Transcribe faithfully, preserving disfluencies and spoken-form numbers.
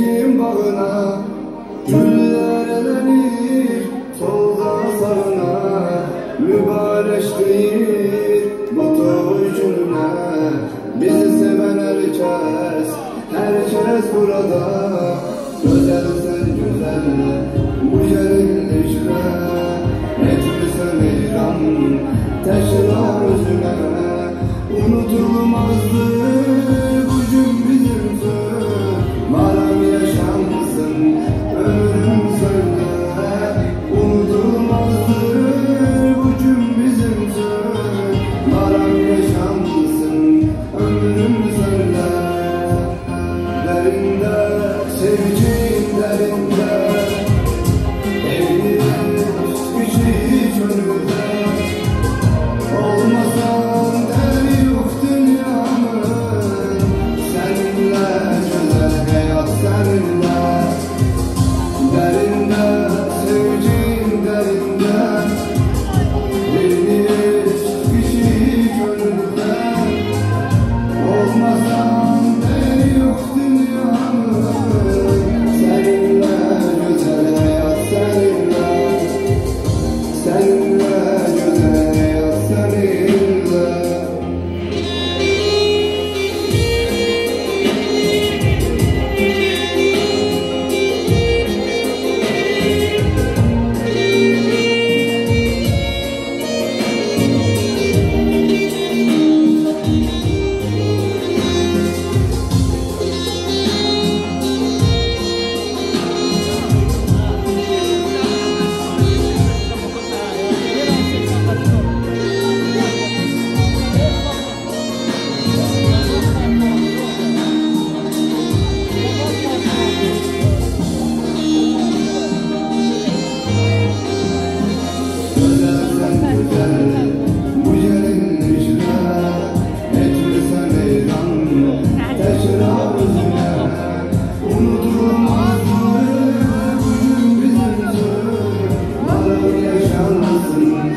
sevdiğim bağına güller elenir, solda sağına mübarektir bu toycuna. Bizi seven herkes, herkes burada. Güzelsin güzel, bu güzellikle etmişsen İran, teşrar özüne. Unutulmazdı bugün bizimsin, varam yaşamışsın ömrüm söyle. Unutulmazdı bugün bizimsin, varam yaşamışsın ömrüm söyle. Derinde sevgin derinde, evlilik gücü gönülde. Olmasan deri yok dünyamın, seninle güzel hayat seninle. Derinde sevgin derinde, evlilik gücü gönülde. Olmasan deri yok dünyamın, seninle güzel hayat seninle. Seninle güzel hayat seninle. Bu yerin işine etmesen eyran, teşrar özüne. Unutulmaz bugün bizimsin, varım yaşansın